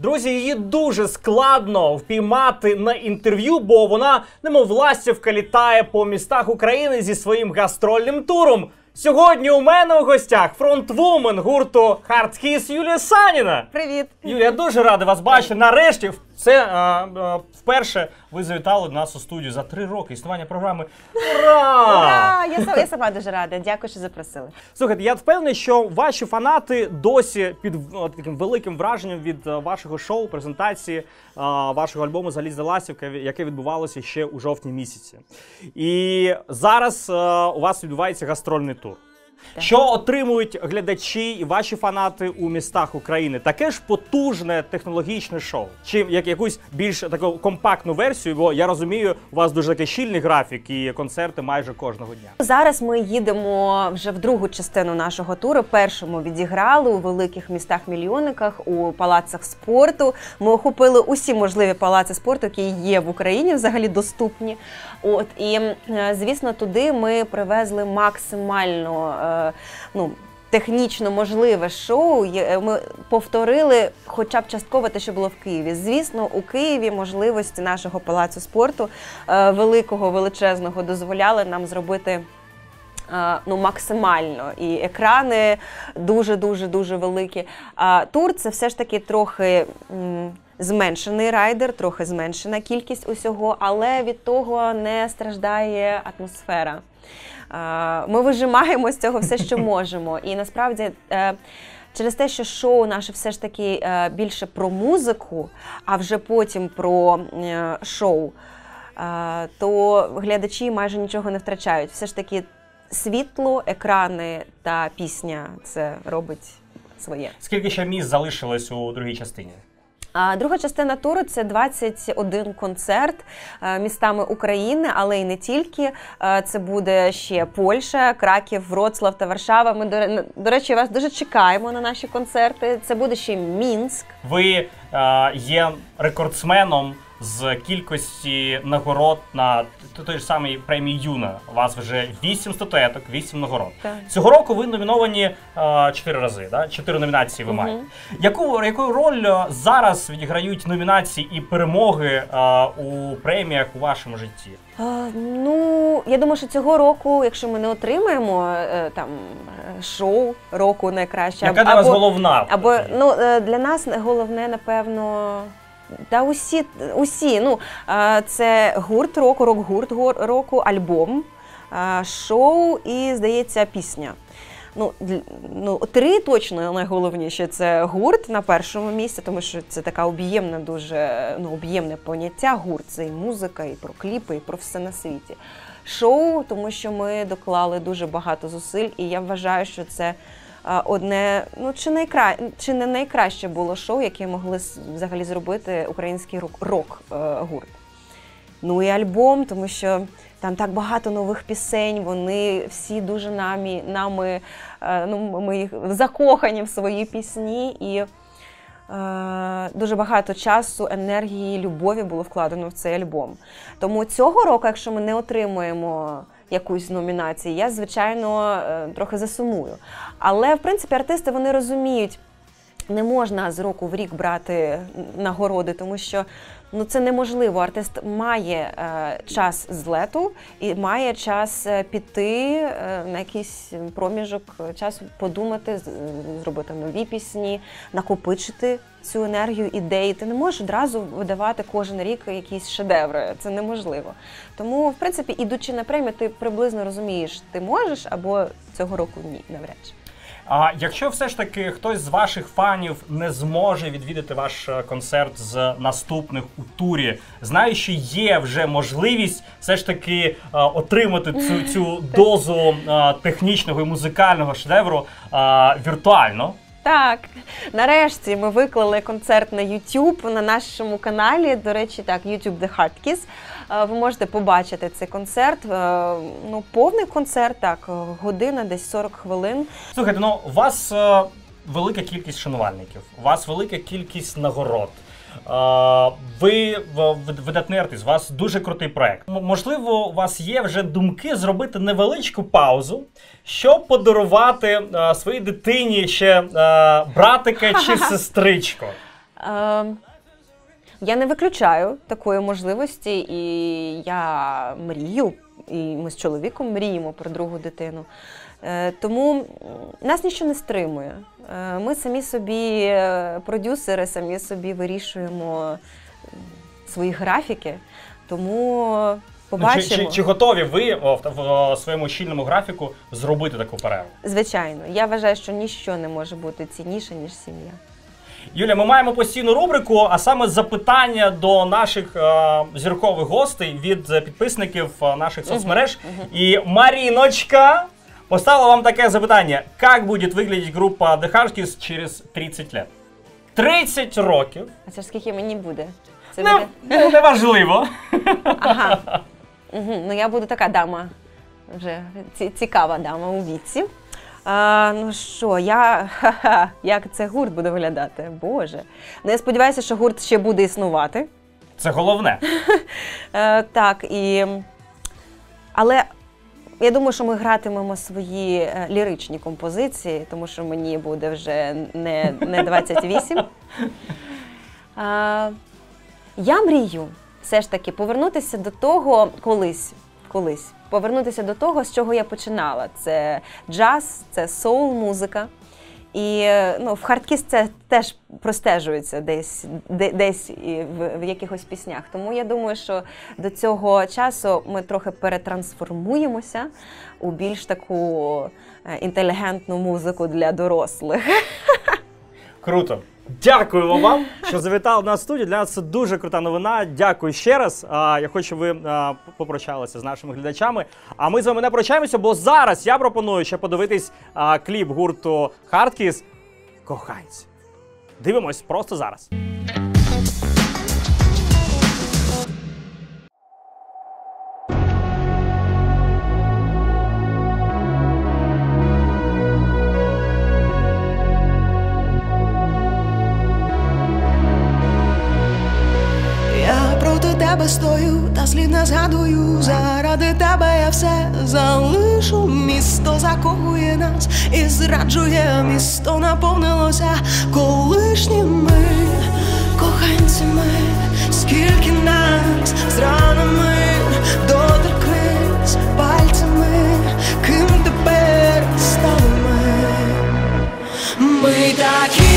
Друзі, її дуже складно впіймати на інтерв'ю, бо вона, немов ластівка, літає по містах України зі своїм гастрольним туром. Сьогодні у мене у гостях фронтвумен гурту Hard Kiss Юлія Саніна. Привіт! Юлія, я дуже радий вас бачити. Нарешті, це вперше ви завітали до нас у студію за 3 роки існування програми. Ура! Ура! Я сама дуже рада. Дякую, що запросили. Слухайте, я впевнений, що ваші фанати досі під таким великим враженням від вашого шоу, презентації вашого альбому «Залізна ластівка», яке відбувалося ще у жовтні місяці. І зараз у вас відбувається гастрольний тур. Так. Що отримують глядачі і ваші фанати у містах України? Таке ж потужне технологічне шоу? Чи якусь більш таку компактну версію? Бо я розумію, у вас дуже такий щільний графік і концерти майже кожного дня. Зараз ми їдемо вже в другу частину нашого туру. Першу ми відіграли у великих містах-мільйонниках, у палацах спорту. Ми охопили усі можливі палаци спорту, які є в Україні, взагалі доступні. І, звісно, туди ми привезли максимально технічно можливе шоу. Ми повторили хоча б частково те, що було в Києві. Звісно, у Києві можливості нашого палацу спорту великого, величезного дозволяли нам зробити максимально. І екрани дуже великі. Тур – це все ж таки трохи зменшений райдер, трохи зменшена кількість усього, але від того не страждає атмосфера. Ми вижимаємо з цього все, що можемо. І насправді, через те, що шоу наше все ж таки більше про музику, а вже потім про шоу, то глядачі майже нічого не втрачають. Все ж таки світло, екрани та пісня – це робить своє. Скільки ще місць залишилось у другій частині? Друга частина туру – це 21 концерт містами України, але й не тільки. Це буде ще Польща, Краків, Вроцлав та Варшава. Ми, до речі, вас дуже чекаємо на наші концерти. Це буде ще Мінськ. Ви є рекордсменом з кількості нагород на той ж самий премії Юна. У вас вже 8 статуеток, 8 нагород. Так. Цього року ви номіновані 4 рази, да? 4 номінації ви маєте. Яку роль зараз відіграють номінації і перемоги у преміях у вашому житті? Я думаю, що цього року, якщо ми не отримаємо шоу року найкраще, яка для вас головна? Для нас головне, напевно, та усі. Це гурт року, рок-гурт року, альбом, шоу і, здається, пісня. 3 точно найголовніше – це гурт на першому місці, тому що це така об'ємна, дуже об'ємне поняття. Гурт – це і музика, і про кліпи, і про все на світі. Шоу, тому що ми доклали дуже багато зусиль, і я вважаю, що це одне, чи не найкраще було шоу, яке могли взагалі зробити український рок-гурт. І альбом, тому що там так багато нових пісень, вони всі дуже ми їх закохані в свої пісні, і дуже багато часу, енергії, любові було вкладено в цей альбом. Тому цього року, якщо ми не отримуємо якусь номінацію, я, звичайно, трохи засумую. Але, в принципі, артисти, вони розуміють, не можна з року в рік брати нагороди, тому що це неможливо. Артист має час злету і має час піти на якийсь проміжок часу, подумати, зробити нові пісні, накопичити цю енергію, ідеї. Ти не можеш одразу видавати кожен рік якісь шедеври. Це неможливо. Тому, в принципі, ідучи на премію, ти приблизно розумієш, ти можеш або цього року ні, навряд чи. А якщо все ж таки хтось з ваших фанів не зможе відвідати ваш концерт з наступних у турі, знаю, що є вже можливість все ж таки отримати цю дозу технічного і музикального шедевру віртуально. Так, нарешті ми виклали концерт на YouTube, на нашому каналі, до речі, YouTube The Hard Kiss. Ви можете побачити цей концерт, повний концерт, година, десь 40 хвилин. Слухайте, у вас велика кількість шанувальників, у вас велика кількість нагород. Ви видатний артист, у вас дуже крутий проект. Можливо, у вас є вже думки зробити невеличку паузу, щоб подарувати своїй дитині ще братика чи сестричку? Я не виключаю такої можливості, і я мрію, і ми з чоловіком мріємо про другу дитину. Тому нас нічого не стримує. Ми самі собі продюсери, самі собі вирішуємо свої графіки, тому побачимо. Чи готові ви в своєму щільному графіку зробити таку перерву? Звичайно. Я вважаю, що ніщо не може бути цінніше, ніж сім'я. Юля, ми маємо постійну рубрику, а саме запитання до наших зіркових гостей від підписників наших соцмереж. І Маріночка поставила вам таке запитання. Як буде виглядати група The Hardkiss через 30 років? 30 років. А це ж скільки мені буде? Це буде? Неважливо. Ага. Ну я буду така дама, вже цікава дама у віці. Ну що, як це гурт буде виглядати? Боже. Ну, я сподіваюся, що гурт ще буде існувати. Це головне. Так, але я думаю, що ми гратимемо свої ліричні композиції, тому що мені буде вже не 28. Я мрію все ж таки повернутися до того колись. Повернутися до того, з чого я починала. Це джаз, це соул-музика. І в Hardkiss це теж простежується десь в якихось піснях. Тому я думаю, що до цього часу ми трохи перетрансформуємося у більш таку інтелігентну музику для дорослих. Круто. Дякуємо вам, що завітали до нас в студію. Для нас це дуже крута новина. Дякую ще раз. Я хочу, щоб ви попрощалися з нашими глядачами. А ми з вами не прощаємося, бо зараз я пропоную ще подивитись кліп гурту Hardkiss «Коханці». Дивимось просто зараз. Тебе стою, та слід не згадую. Заради тебе я все залишу. Місто закохує нас і зраджує. Місто наповнилося колишніми коханцями. Скільки нас з ранами доторкнись пальцями. Ким тепер стали ми? Ми такі